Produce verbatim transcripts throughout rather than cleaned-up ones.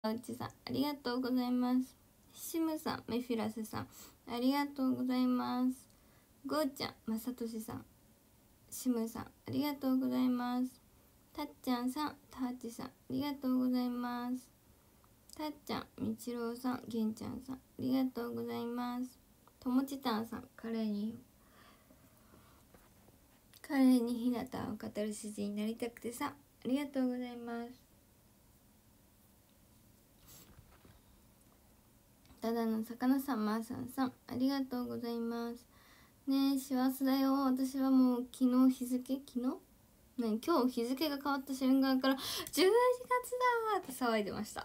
うちさんありがとうございます。シムさん、メフィラスさんありがとうございます。ゴーちゃん、まさとしさん、シムさんありがとうございます。たっちゃんさん、たーちさんありがとうございます。たっちゃん、みちろうさん、げんちゃんさんありがとうございます。ともちたんさん、カレーにカレーにひなたを語る主人になりたくてさありがとうございます。ただの魚さん、まーさんさんありがとうございます。ねえ師走だよ。私はもう昨日日付昨日何今日日付が変わった瞬間からじゅうにがつだーって騒いでました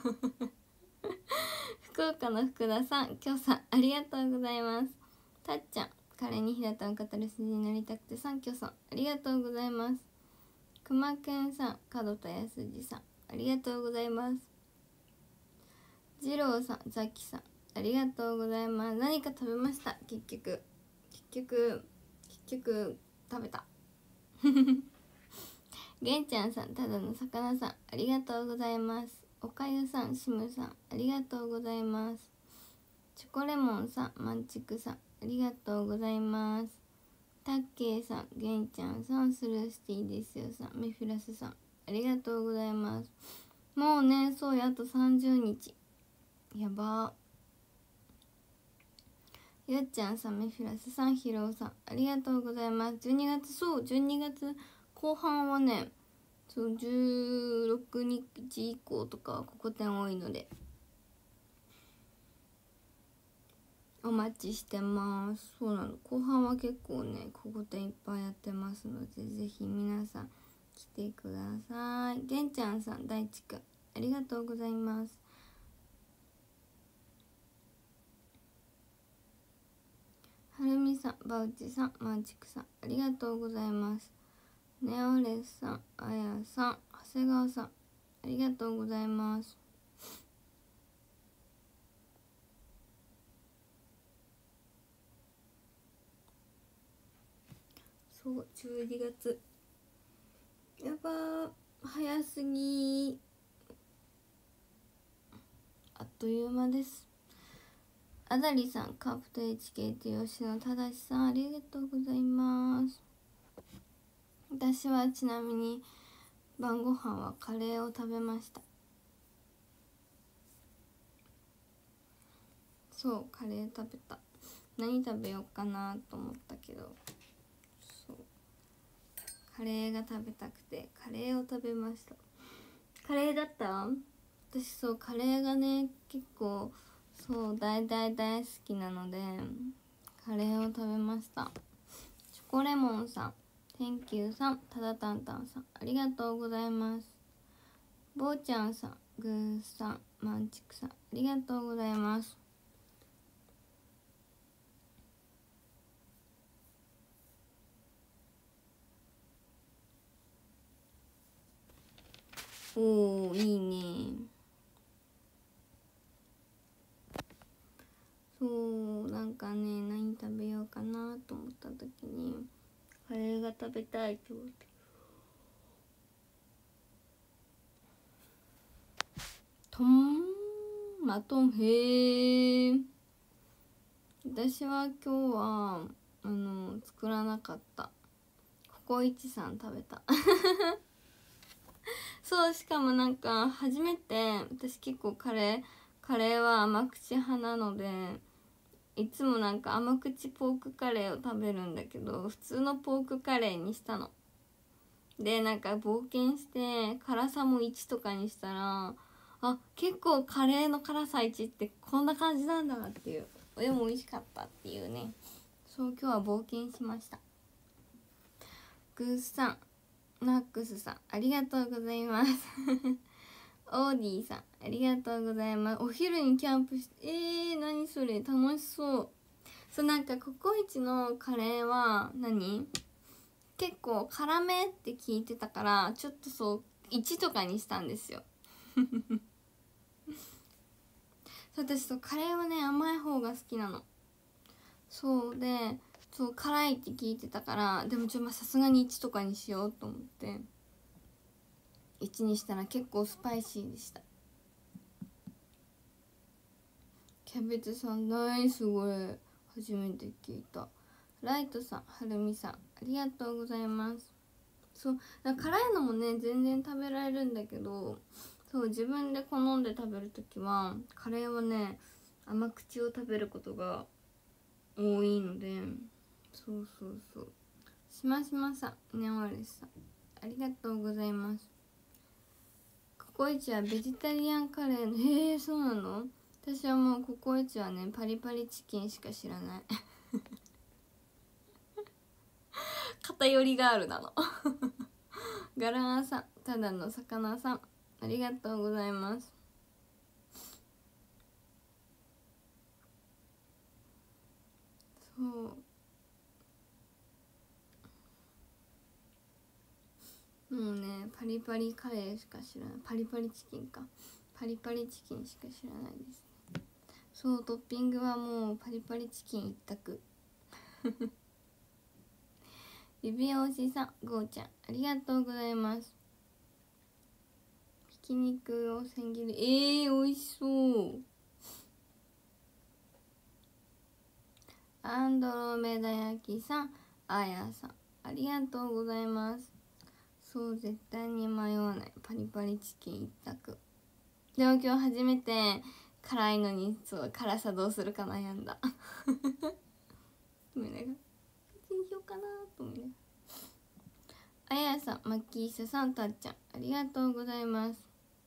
福岡の福田さん、きょうさんありがとうございます。たっちゃん、カレーにひなたを語る筋になりたくてさん、きょうさんありがとうございます。くまけんさん、角田やすじさんありがとうございます。じろうさん、ザキさんありがとうございます。何か食べました。結局結局結局食べたげんちゃんさん、ただの魚さんありがとうございます。おかゆさん、しむさんありがとうございます。チョコレモンさん、まんちくさんありがとうございます。たっけいさん、げんちゃんさん、スルースティーですよさん、メフィラスさんありがとうございます。もうね、そうや、あとさんじゅうにちやばー。よっちゃんさん、メフィラスさん、ひろうさんありがとうございます。じゅうにがつ、そうじゅうにがつこう半はね、そうじゅうろくにち以降とかここ店多いのでお待ちしてます。そうなの、後半は結構ねここ店いっぱいやってますので、ぜひ皆さん来てください。げんちゃんさん、大地くんありがとうございます。はるみさん、バウチさん、マンチクさんありがとうございます。ネオレスさん、あやさん、長谷川さんありがとうございます。そうじゅうにがつやばー、早すぎ、あっという間です。あだりさん、カープと エイチケーティー 吉野正さんありがとうございます。私はちなみに晩ご飯はカレーを食べました。そう、カレー食べた。何食べようかなと思ったけど、そうカレーが食べたくてカレーを食べました。カレーだった？私そうカレーがね結構そう大大大好きなのでカレーを食べました。チョコレモンさん、Thank you さん、ただたんたんさんありがとうございます。ぼうちゃんさん、ぐーさん、まんちくさんありがとうございます。おー、いいね。そうなんかね、何食べようかなと思った時にカレーが食べたいと思って、トンマトン、へえ。私は今日はあの作らなかった。ココイチさん食べたそう、しかもなんか初めて、私結構カレーカレーは甘口派なのでいつもなんか甘口ポークカレーを食べるんだけど、普通のポークカレーにしたので、なんか冒険して辛さもいちとかにしたら、あ、結構カレーの辛さいちってこんな感じなんだなっていう、でも美味しかったっていうね。そう今日は冒険しました。グースさん、ナックスさんありがとうございますオーディさんありがとうございます。お昼にキャンプして、えー、何それ楽しそう。そうなんかココイチのカレーは何結構辛めって聞いてたから、ちょっとそういちとかにしたんですよ私そうカレーはね甘い方が好きなの。そうで、そう辛いって聞いてたから、でもちょっとさすがにいちとかにしようと思っていちにしたら結構スパイシーでした。 キャベツさんナイス、これ初めて聞いた。ライトさん、はるみさん、ありがとうございます。そうだから辛いのもね全然食べられるんだけど、そう自分で好んで食べるときはカレーはね甘口を食べることが多いので、そうそうそう。しましまさん、ねおわれさん、ありがとうございます。ココイチはベジタリアンカレーの、へえそうなの。私はもうココイチはねパリパリチキンしか知らない偏りがあるなのガラーさん、ただの魚さん、ありがとうございます。そうもうねパリパリカレーしか知らない。パリパリチキンか、パリパリチキンしか知らないです。そうトッピングはもうパリパリチキン一択指輪おしさん、ゴーちゃん、ありがとうございます。ひき肉を千切り、えー、おいしそう。アンドロメダ焼きさん、あやさん、ありがとうございます。そう絶対に迷わないパリパリチキン一択。でも今日初めて辛いのにそう辛さどうするか悩んだごめんなさい、どっちにしようかなと思いながら。あやさん、マッキーシャさん、たっちゃん、ありがとうございます。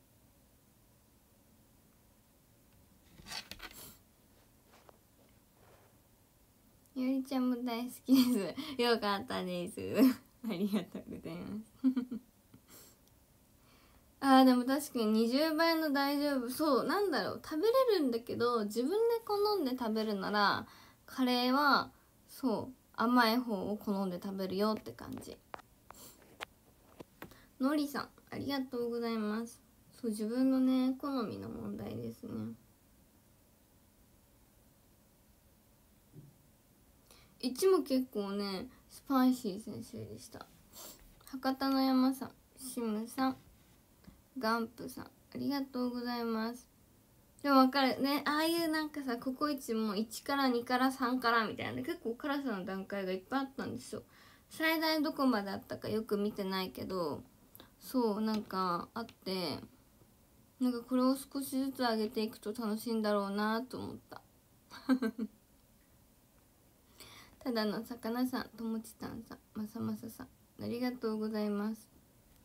ゆりちゃんも大好きです。よかったですありがとうございますあーでも確かににじゅうばいの大丈夫。そうなんだろう、食べれるんだけど自分で好んで食べるならカレーはそう甘い方を好んで食べるよって感じ。のりさん、ありがとうございます。そう自分のね好みの問題ですね。いちも結構ねスパイシー先生でした。博多の山さん、シムさん、ガンプさん、ありがとうございます。でも分かるね、ああいうなんかさココイチもいちからにからさんからみたいな結構辛さの段階がいっぱいあったんですよ。最大どこまであったかよく見てないけど、そうなんかあって、なんかこれを少しずつ上げていくと楽しいんだろうなと思ったただの魚さん、ともちたんさん、まさまささん、ありがとうございます。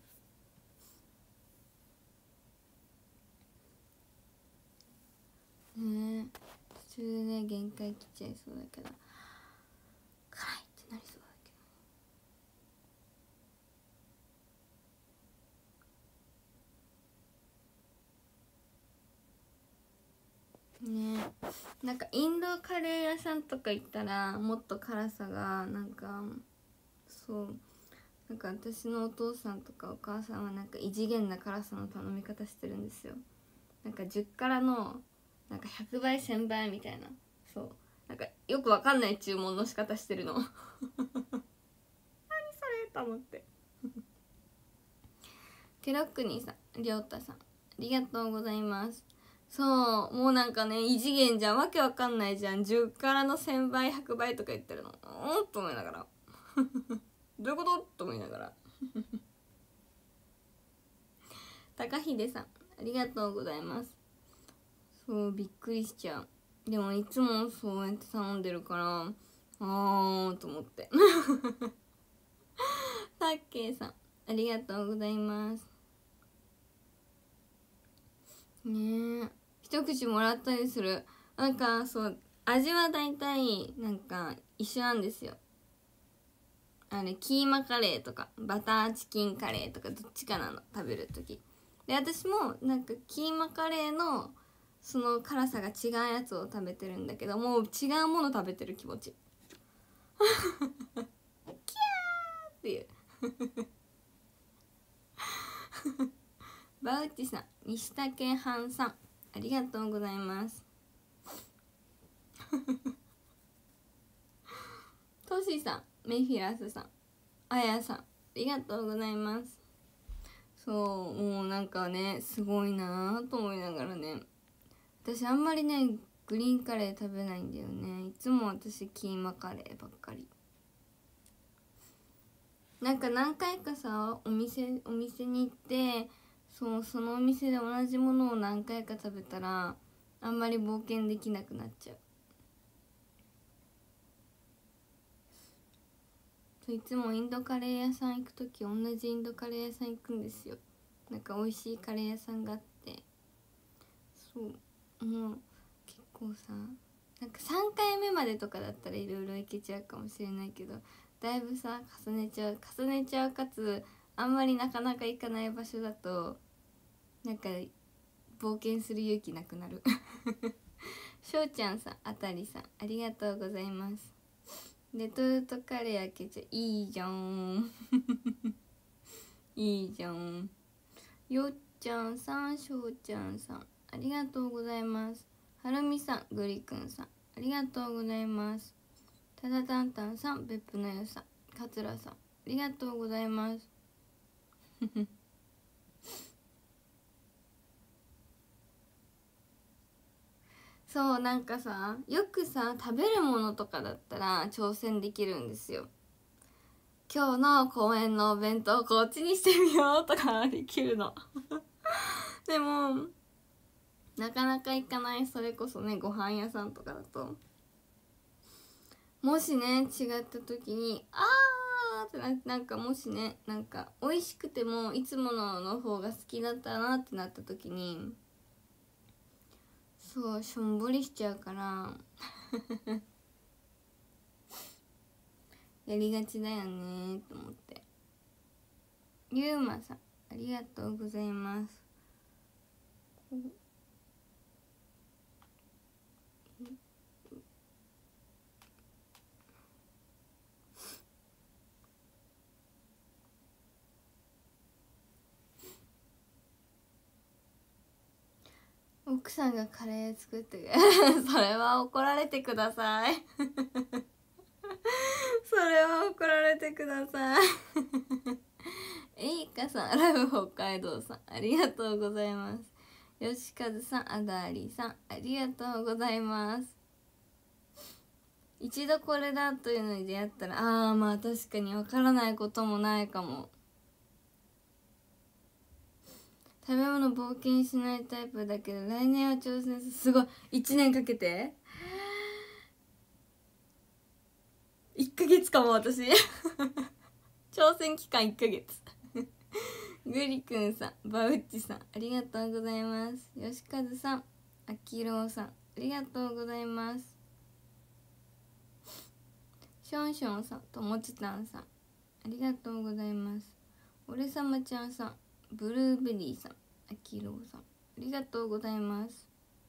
ねえ途中でね限界きちゃいそうだけど辛いってなりそうだけどね。なんかインドカレー屋さんとか行ったらもっと辛さがなんかそうなんか私のお父さんとかお母さんはなんか異次元な辛さの頼み方してるんですよ。なんかじゅっからのなんかひゃくばいせんばいみたいな、そうなんかよくわかんない注文の仕方してるの何それと思ってケロックニーさん、りょうたさん、ありがとうございます。そうもうなんかね異次元じゃん、わけわかんないじゃん。じゅっからのせんばいひゃくばいとか言ってるのうんと思いながらどういうことと思いながら高秀さん、ありがとうございます。そうびっくりしちゃう。でもいつもそうやって頼んでるからあーと思ってさっけいさん、ありがとうございますねえ。一口もらったりする。なんかそう味はだいたいなんか一緒なんですよ。あれキーマカレーとかバターチキンカレーとかどっちかなの食べるときで、私もなんかキーマカレーのその辛さが違うやつを食べてるんだけど、もう違うもの食べてる気持ちキャーっていうバウチさん、西竹藩さん、ありがとうございますトシさん、メフィラスさん、あやさん、ありがとうございます。そうもうなんかねすごいなと思いながらね、私あんまりねグリーンカレー食べないんだよね。いつも私キーマカレーばっかり。なんか何回かさお店お店に行ってそうそのお店で同じものを何回か食べたらあんまり冒険できなくなっちゃう。いつもインドカレー屋さん行く時同じインドカレー屋さん行くんですよ。なんか美味しいカレー屋さんがあって、そうもう結構さなんかさんかいめまでとかだったらいろいろ行けちゃうかもしれないけど、だいぶさ重ねちゃう重ねちゃうかつあんまりなかなか行かない場所だとなんか冒険する勇気なくなるしょうちゃんさん、あたりさんありがとうございます。レトルトカレー開けちゃいいじゃんいいじゃん。よっちゃんさん、しょうちゃんさんありがとうございます。はるみさん、ぐりくんさんありがとうございます。ただたんたんさん、別府のよさん、かつらさんありがとうございますそうなんかさよくさ食べるものとかだったら挑戦できるんですよ。今日の公園のお弁当こっちにしてみようとかできるのでもなかなか行かない。それこそねご飯屋さんとかだともしね違った時にあーってななんかもしねなんか美味しくてもいつものの方が好きだったなってなった時にそうしょんぼりしちゃうからやりがちだよねと思って。ゆうまさんありがとうございます。奥さんがカレー作ってそれは怒られてくださいそれは怒られてくださいえいかさん、ラブ北海道さんありがとうございます。よしかずさん、あだーりさんありがとうございます。一度これだというのに出会ったらああまあ確かにわからないこともないかも。食べ物冒険しないタイプだけど来年は挑戦する。すごいいちねんかけていっかげつかも私挑戦期間いっかげつぐりくんさん、ばうっちさんありがとうございます。よしかずさん、あきろうさんありがとうございます。しょんしょんさん、ともちたんさんありがとうございます。おれさまちゃんさん、ブルーベリーさんあきろうさんありがとうございます。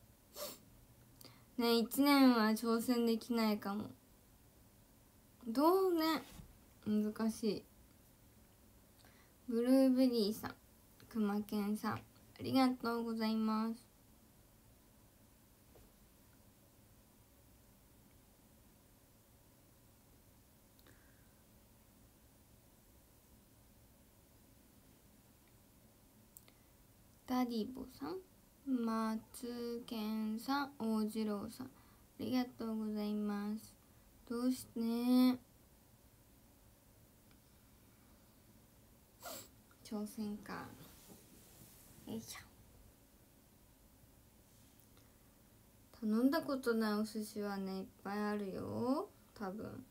ねいちねんは挑戦できないかも。どうね難しい。ブルーベリーさん、くまけんさんありがとうございます。ダディボさん、松健さん、大次郎さんありがとうございます。どうしてね挑戦か。よいしょ。頼んだことないお寿司はねいっぱいあるよ多分。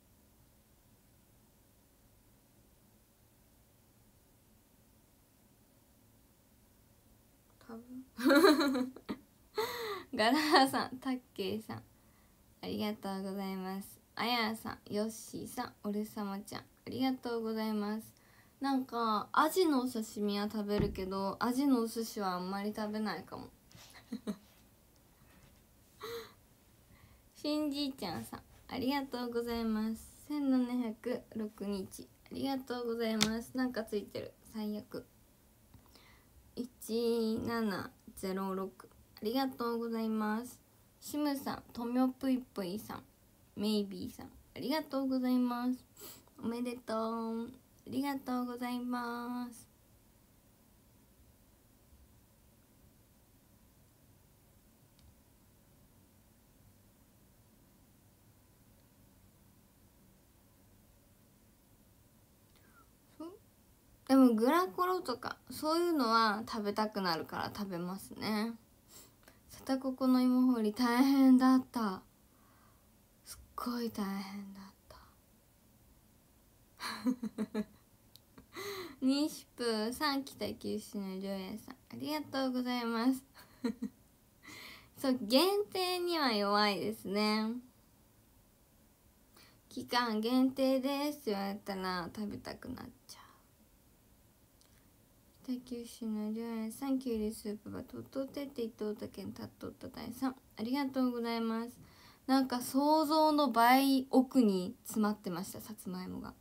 多分ガラーさん、タッケイさんありがとうございます。あやさん、ヨッシーさん、おれさまちゃんありがとうございます。なんかアジのお刺身は食べるけどアジのお寿司はあんまり食べないかもしんじいちゃんさんありがとうございます。せんななひゃくろくにちありがとうございます。なんかついてる最悪。いちななゼロろくありがとうございます。シムさん、とみょぷいぷいさん、メイビーさんありがとうございます。おめでとう、ありがとうございます。 でもグラコロとかそういうのは食べたくなるから食べますね。さたここの芋掘り大変だった。すっごい大変だった西プーさん、北九州のりょうやさんありがとうございますそう限定には弱いですね。期間限定ですって言われたら食べたくなっちゃう。北九州のりょうやさん、きゅうりスープはとっとってって伊藤田県たっとった大さんありがとうございます。なんか想像の倍奥に詰まってました、さつまいもが。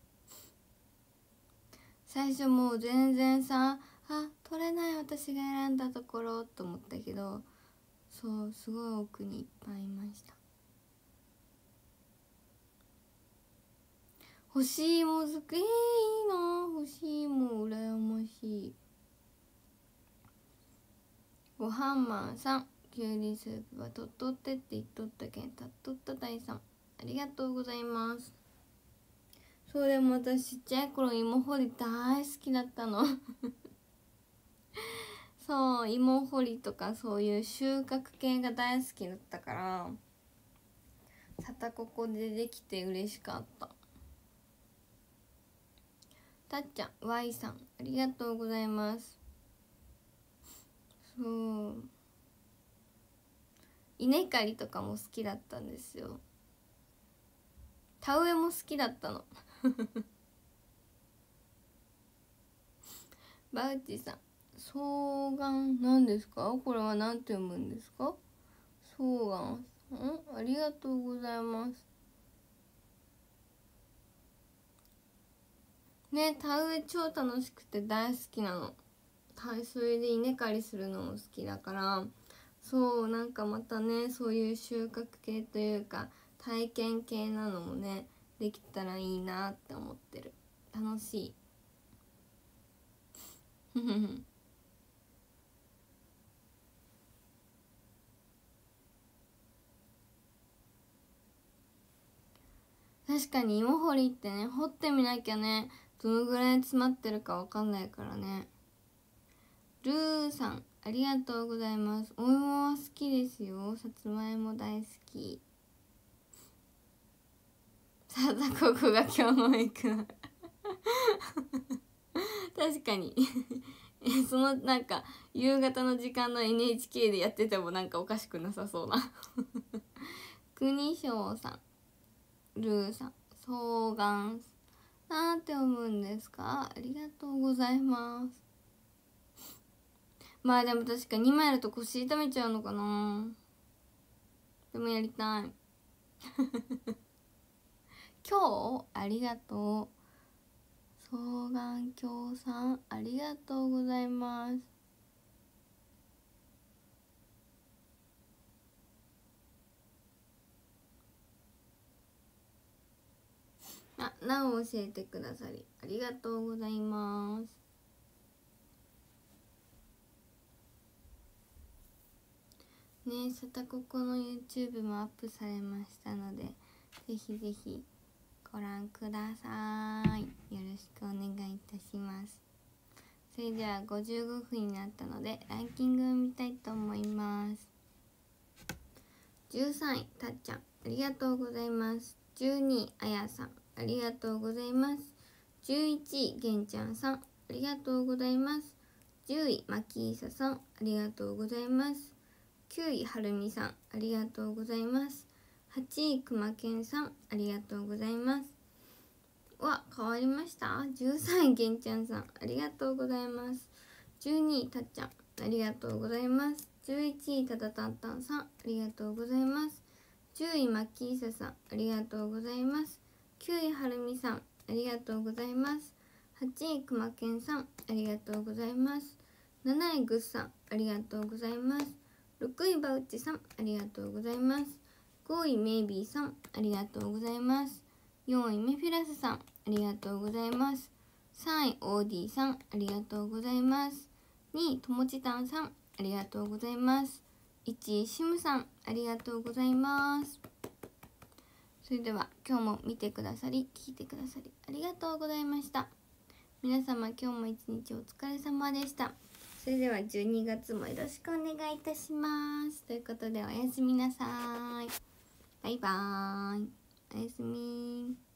最初もう全然さ、あ取れない私が選んだところと思ったけど、そうすごい奥にいっぱいいました。干し芋づくり、えー、いいな干し芋羨ましい。ごはんマンさん、きゅうりスープはとっとってって言っとったけんたっとった大さんありがとうございます。そうでも私ちっちゃい頃芋掘り大好きだったのそう芋掘りとかそういう収穫系が大好きだったから、さたここでできて嬉しかった。たっちゃん Y さんありがとうございます。そう稲刈りとかも好きだったんですよ。田植えも好きだったのバウチさん双眼なんですか、これは何て読むんですか。双眼さんありがとうございます。ね、田植え超楽しくて大好きなの。それで稲刈りするのも好きだから、そうなんかまたねそういう収穫系というか体験系なのもねできたらいいなって思ってる。楽しい確かに芋掘りってね掘ってみなきゃねどのぐらい詰まってるかわかんないからね。ルーさんありがとうございます。お芋は好きですよ。さつまいも大好き。さだここが今日も行くな確かにそのなんか夕方の時間の エヌエイチケー でやっててもなんかおかしくなさそうな国章さんルーさん双眼なんて読むんですか。ありがとうございます。まあでも確かにまいあると腰痛めちゃうのかな。でもやりたい今日ありがとう。双眼鏡さんありがとうございます。あ、なお教えてくださりありがとうございます。ね、さたここの YouTube もアップされましたのでぜひぜひご覧ください。よろしくお願いいたします。それではごじゅうごふんになったのでランキングを見たいと思います。じゅうさんいたっちゃんありがとうございます。じゅうにいあやさんありがとうございます。じゅういちいげんちゃんさんありがとうございます。じゅういまきいささんありがとうございます。きゅういはるみさんありがとうございます。はちいくまけんさんありがとうございます。わ、変わりました。じゅうさんいげんちゃんさんありがとうございます。じゅうにいたっちゃんありがとうございます。じゅういちいただたんたんさんありがとうございます。じゅういまきいささんありがとうございます。きゅういはるみさんありがとうございます。はちいくまけんさんありがとうございます。なないぐっさんありがとうございます。ろくいバウチさんありがとうございます。ごいメイビーさんありがとうございます。よんいメフィラスさんありがとうございます。さんいオーディさんありがとうございます。にいともちたんさんありがとうございます。いちいシムさんありがとうございます。それでは今日も見てくださり聞いてくださりありがとうございました。 皆様今日も一日お疲れ様でした。それではじゅうにがつもよろしくお願いいたします。ということでおやすみなさい。バイバーイ。おやすみ。